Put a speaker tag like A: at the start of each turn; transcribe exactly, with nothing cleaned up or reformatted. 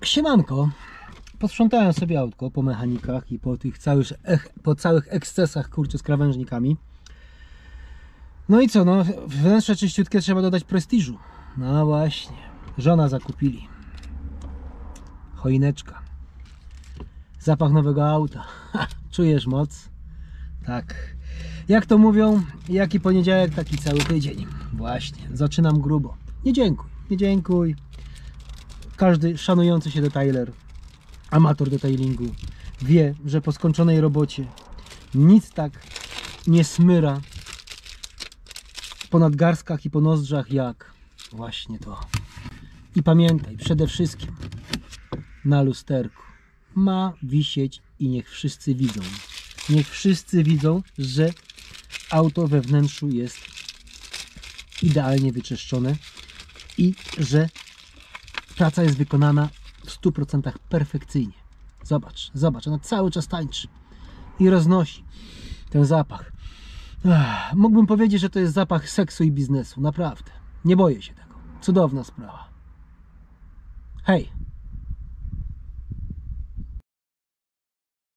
A: Siemanko, posprzątałem sobie autko po mechanikach i po tych całych, po całych ekscesach, kurczę, z krawężnikami. No i co, no wnętrze czyściutkie, trzeba dodać prestiżu. No właśnie, żona zakupili. Choineczka. Zapach nowego auta. Ha, czujesz moc? Tak. Jak to mówią, jaki poniedziałek, taki cały tydzień. Właśnie, zaczynam grubo. Nie dziękuj, nie dziękuj. Każdy szanujący się detailer, amator detailingu wie, że po skończonej robocie nic tak nie smyra po nadgarstkach i po nozdrzach jak właśnie to. I pamiętaj, przede wszystkim na lusterku ma wisieć i niech wszyscy widzą. Niech wszyscy widzą, że auto we wnętrzu jest idealnie wyczyszczone i że praca jest wykonana w stu procentach perfekcyjnie. Zobacz, zobacz, ona cały czas tańczy i roznosi ten zapach. Ach, mógłbym powiedzieć, że to jest zapach seksu i biznesu. Naprawdę. Nie boję się tego. Cudowna sprawa. Hej!